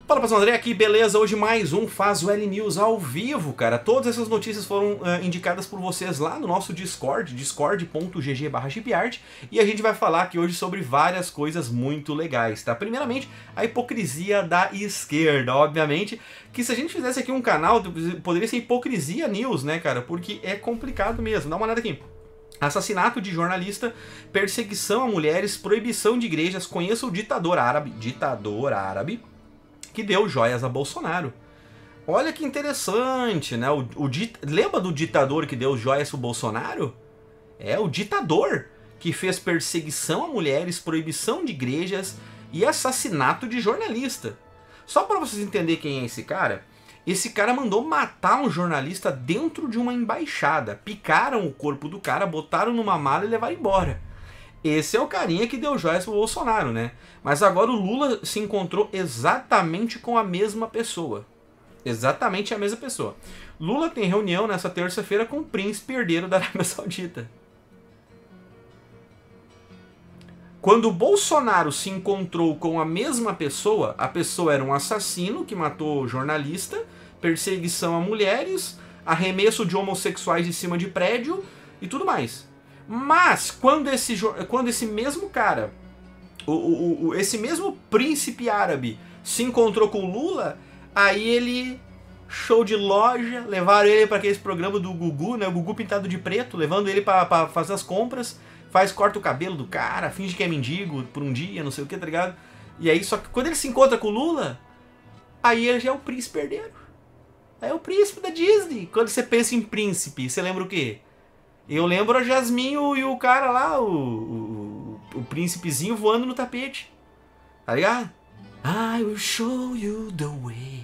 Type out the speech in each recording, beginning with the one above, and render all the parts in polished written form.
Fala pessoal, André aqui, beleza? Hoje mais um Faz o L News ao vivo, cara. Todas essas notícias foram indicadas por vocês lá no nosso Discord, discord.gg/shipyard, e a gente vai falar aqui hoje sobre várias coisas muito legais, tá? Primeiramente, a hipocrisia da esquerda, obviamente, que se a gente fizesse aqui um canal, poderia ser hipocrisia news, né, cara? Porque é complicado mesmo. Dá uma olhada aqui. Assassinato de jornalista, perseguição a mulheres, proibição de igrejas, conheça o ditador árabe, que deu joias a Bolsonaro. Olha que interessante, né? Lembra do ditador que deu joias pro Bolsonaro? É o ditador que fez perseguição a mulheres, proibição de igrejas e assassinato de jornalista. Só para vocês entenderem quem é esse cara mandou matar um jornalista dentro de uma embaixada. Picaram o corpo do cara, botaram numa mala e levaram embora. Esse é o carinha que deu joias pro Bolsonaro, né? Mas agora o Lula se encontrou exatamente com a mesma pessoa. Exatamente a mesma pessoa. Lula tem reunião nessa terça-feira com o príncipe herdeiro da Arábia Saudita. Quando o Bolsonaro se encontrou com a mesma pessoa, a pessoa era um assassino que matou jornalista, perseguição a mulheres, arremesso de homossexuais de cima de prédio e tudo mais. Mas quando esse mesmo cara, esse mesmo príncipe árabe se encontrou com o Lula, aí ele, show de loja, levaram ele para aquele programa do Gugu, né, o Gugu pintado de preto, levando ele para fazer as compras, corta o cabelo do cara, finge que é mendigo por um dia, não sei o que, tá ligado? E aí, só que quando ele se encontra com o Lula, aí ele já é o príncipe herdeiro. É o príncipe da Disney. Quando você pensa em príncipe, você lembra o quê? Eu lembro a Jasmine e o cara lá, o príncipezinho voando no tapete. Tá ligado? I will show you the way.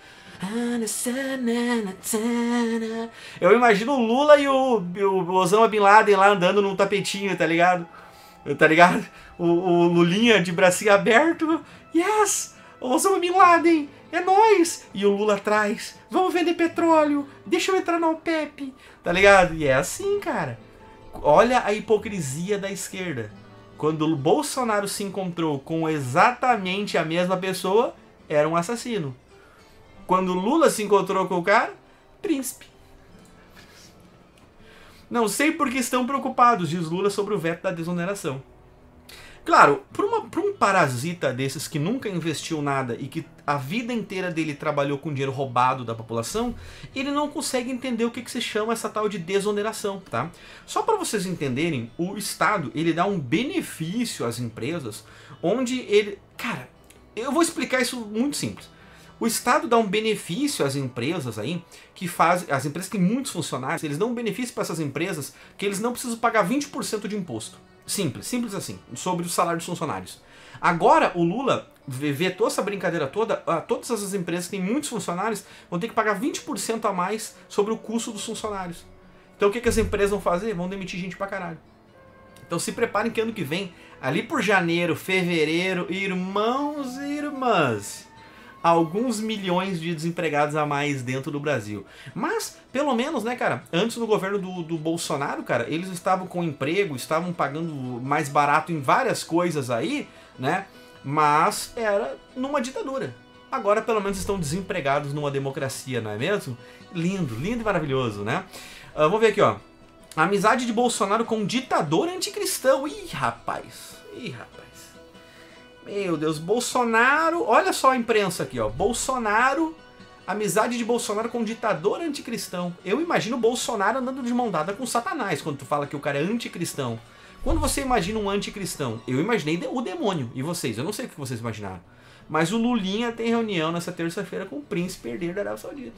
Eu imagino o Lula e o Osama Bin Laden lá andando num tapetinho, tá ligado? Tá ligado? O Lulinha de bracinho aberto. Yes! Osama Bin Laden! É nóis! E o Lula atrás. Vamos vender petróleo. Deixa eu entrar na OPEP. Tá ligado? E é assim, cara. Olha a hipocrisia da esquerda. Quando o Bolsonaro se encontrou com exatamente a mesma pessoa, era um assassino. Quando o Lula se encontrou com o cara, príncipe. Não sei por que estão preocupados, diz Lula, sobre o veto da desoneração. Claro, para um parasita desses que nunca investiu nada e que a vida inteira dele trabalhou com dinheiro roubado da população, ele não consegue entender o que se chama essa tal de desoneração, tá? Só para vocês entenderem, o Estado, ele dá um benefício às empresas, onde ele... Cara, eu vou explicar isso muito simples. O Estado dá um benefício às empresas aí, que fazem... As empresas que têm muitos funcionários, eles dão um benefício para essas empresas que eles não precisam pagar 20% de imposto. Simples assim, sobre o salário dos funcionários. Agora, o Lula vetou essa brincadeira toda, todas essas empresas que têm muitos funcionários vão ter que pagar 20% a mais sobre o custo dos funcionários. Então o que as empresas vão fazer? Vão demitir gente pra caralho. Então se preparem que ano que vem, ali por janeiro, fevereiro, irmãos e irmãs, alguns milhões de desempregados a mais dentro do Brasil. Mas, pelo menos, né, cara, antes do governo do Bolsonaro, cara, eles estavam com emprego, estavam pagando mais barato em várias coisas aí, né, mas era numa ditadura. Agora, pelo menos, estão desempregados numa democracia, não é mesmo? Lindo, lindo e maravilhoso, né? Vamos ver aqui, ó. Amizade de Bolsonaro com ditador anticristão. Ih, rapaz. Meu Deus, Bolsonaro... Olha só a imprensa aqui, ó. Bolsonaro... Amizade de Bolsonaro com ditador anticristão. Eu imagino Bolsonaro andando de mão dada com Satanás, quando tu fala que o cara é anticristão. Quando você imagina um anticristão, eu imaginei o demônio. E vocês? Eu não sei o que vocês imaginaram. Mas o Lulinha tem reunião nessa terça-feira com o príncipe herdeiro da Arábia Saudita.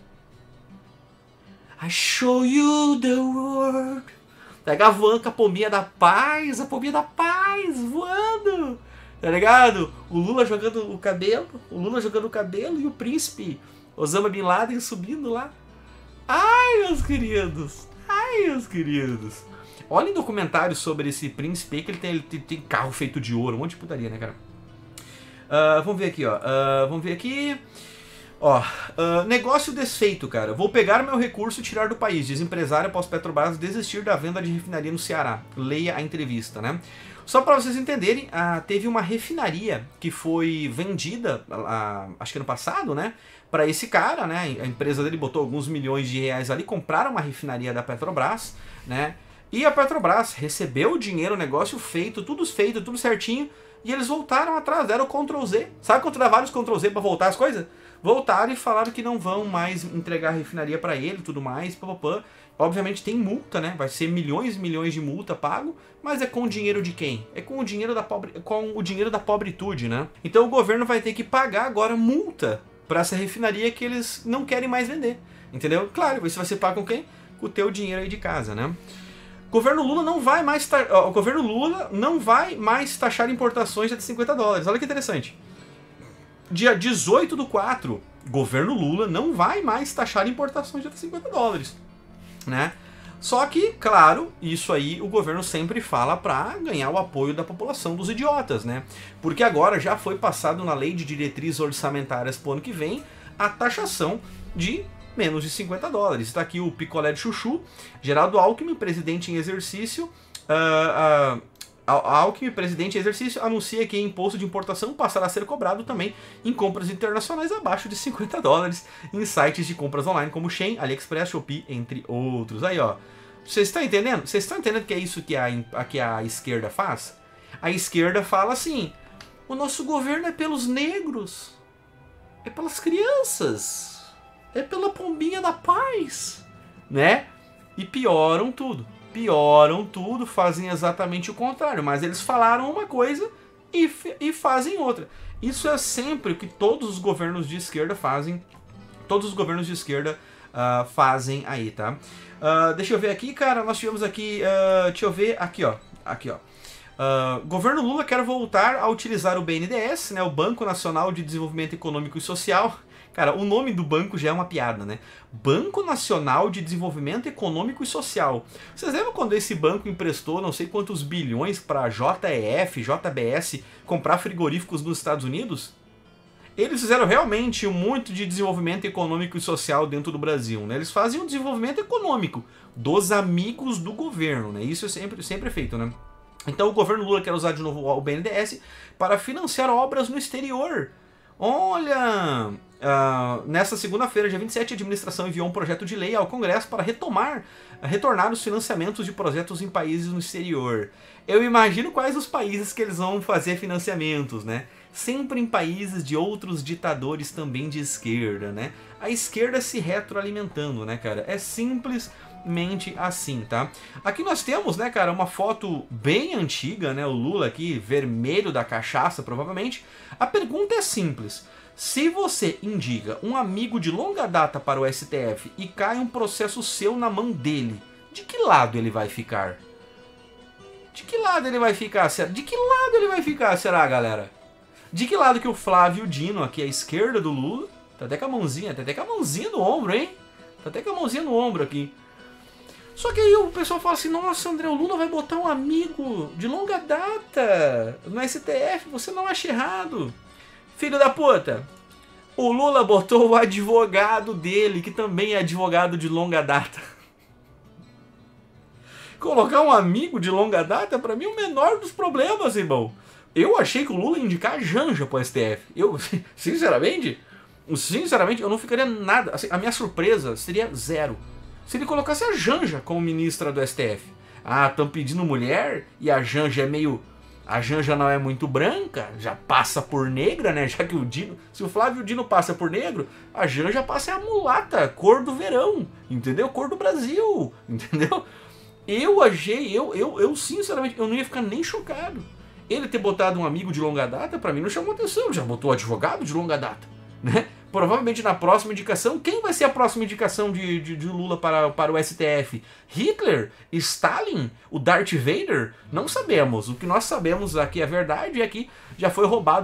I show you the world. Pega a van com a pombinha da paz, voando. Tá ligado? O Lula jogando o cabelo, e o príncipe Osama Bin Laden subindo lá. Ai, meus queridos. Olhem documentários sobre esse príncipe aí, que ele tem carro feito de ouro, um monte de putaria, né, cara? Vamos ver aqui, ó. Negócio desfeito, cara. Vou pegar meu recurso e tirar do país. Diz empresário após Petrobras desistir da venda de refinaria no Ceará. Leia a entrevista, né? Só para vocês entenderem, teve uma refinaria que foi vendida, acho que ano passado, né? Para esse cara, né? A empresa dele botou alguns milhões de reais ali, compraram uma refinaria da Petrobras, né? E a Petrobras recebeu o dinheiro, o negócio feito, tudo certinho, e eles voltaram atrás, deram o Ctrl Z. Sabe quando dá vários Ctrl Z para voltar as coisas? Voltaram e falaram que não vão mais entregar a refinaria para ele e tudo mais, papapã. Obviamente tem multa, né? Vai ser milhões e milhões de multa pago, mas é com o dinheiro de quem? É com o dinheiro da pobritude, né? Então o governo vai ter que pagar agora multa para essa refinaria que eles não querem mais vender, entendeu? Claro, isso vai ser pago com quem? Com o teu dinheiro aí de casa, né? O governo Lula não vai mais taxar importações de $50. Olha que interessante. Dia 18/4, governo Lula não vai mais taxar importações de $50. Né? Só que, claro, isso aí o governo sempre fala para ganhar o apoio da população, dos idiotas, né? Porque agora já foi passado na lei de diretrizes orçamentárias para o ano que vem a taxação de menos de $50. Está aqui o picolé de chuchu, Geraldo Alckmin, presidente em exercício, Alckmin, presidente em exercício, anuncia que imposto de importação passará a ser cobrado também em compras internacionais abaixo de $50 em sites de compras online como Shein, AliExpress, Shopee, entre outros. Aí, ó. Vocês estão entendendo? Vocês estão entendendo que é isso que a esquerda faz? A esquerda fala assim: o nosso governo é pelos negros, é pelas crianças, é pela pombinha da paz, né? E pioram tudo, fazem exatamente o contrário, mas eles falaram uma coisa e fazem outra. Isso é sempre o que todos os governos de esquerda fazem, fazem aí, tá? Deixa eu ver aqui, cara, nós tivemos aqui, deixa eu ver, aqui ó, governo Lula quer voltar a utilizar o BNDES, né, o Banco Nacional de Desenvolvimento Econômico e Social. Cara, o nome do banco já é uma piada, né? Banco Nacional de Desenvolvimento Econômico e Social. Vocês lembram quando esse banco emprestou não sei quantos bilhões para JEF, JBS comprar frigoríficos nos Estados Unidos? Eles fizeram realmente muito de desenvolvimento econômico e social dentro do Brasil, né? Eles faziam desenvolvimento econômico dos amigos do governo, né? Isso é sempre feito, né? Então o governo Lula quer usar de novo o BNDES para financiar obras no exterior. Olha, nessa segunda-feira, dia 27, a administração enviou um projeto de lei ao Congresso para retornar os financiamentos de projetos em países no exterior. Eu imagino quais os países que eles vão fazer financiamentos, né? Sempre em países de outros ditadores também de esquerda, né? A esquerda se retroalimentando, né, cara? É simplesmente assim, tá? Aqui nós temos, né, cara, uma foto bem antiga, né? O Lula aqui, vermelho da cachaça, provavelmente. A pergunta é simples. Se você indica um amigo de longa data para o STF e cai um processo seu na mão dele, de que lado ele vai ficar? De que lado ele vai ficar? De que lado ele vai ficar, será, galera? De que lado que o Flávio Dino, aqui à esquerda do Lula, tá até com a mãozinha no ombro, hein? Tá até com a mãozinha no ombro aqui. Só que aí o pessoal fala assim: nossa, André, o Lula vai botar um amigo de longa data no STF, você não acha errado. Filho da puta, o Lula botou o advogado dele, que também é advogado de longa data. Colocar um amigo de longa data, pra mim, é o menor dos problemas, irmão. Eu achei que o Lula ia indicar a Janja pro STF. Eu, sinceramente, eu não ficaria nada. Assim, a minha surpresa seria zero se ele colocasse a Janja como ministra do STF. Ah, estão pedindo mulher e a Janja é meio... A Janja não é muito branca, já passa por negra, né? Já que o Dino... Se o Flávio Dino passa por negro, a Janja passa a mulata, cor do verão, entendeu? Cor do Brasil, entendeu? Eu sinceramente, eu não ia ficar nem chocado. Ele ter botado um amigo de longa data, pra mim não chamou atenção, já botou advogado de longa data, né? Provavelmente na próxima indicação, quem vai ser a próxima indicação de Lula para o STF? Hitler? Stalin? O Darth Vader? Não sabemos. O que nós sabemos aqui, a verdade é que já foi roubado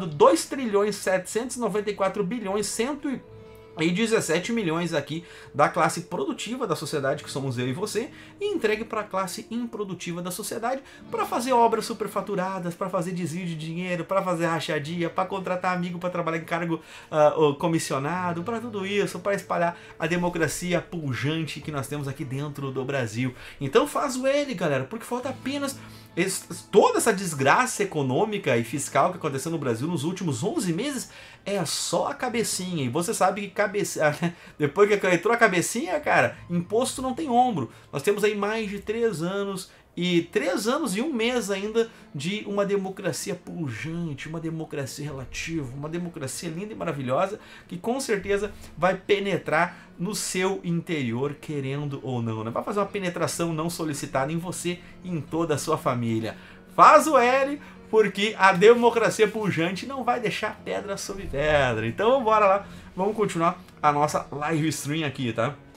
2.794.117 milhões aqui da classe produtiva da sociedade, que somos eu e você, e entregue para a classe improdutiva da sociedade para fazer obras superfaturadas, para fazer desvio de dinheiro, para fazer rachadinha, para contratar amigo para trabalhar em cargo comissionado, para tudo isso, para espalhar a democracia pujante que nós temos aqui dentro do Brasil. Então faz o L, galera, porque falta apenas toda essa desgraça econômica e fiscal que aconteceu no Brasil nos últimos 11 meses é só a cabecinha. E você sabe que depois que entrou a cabecinha, cara, imposto não tem ombro. Nós temos aí mais de 3 anos e 3 anos e 1 mês ainda de uma democracia pujante, uma democracia relativa, uma democracia linda e maravilhosa que com certeza vai penetrar no seu interior, querendo ou não, né? Vai fazer uma penetração não solicitada em você e em toda a sua família. Faz o L, porque a democracia pujante não vai deixar pedra sobre pedra. Então vamos lá, vamos continuar a nossa live stream aqui, tá?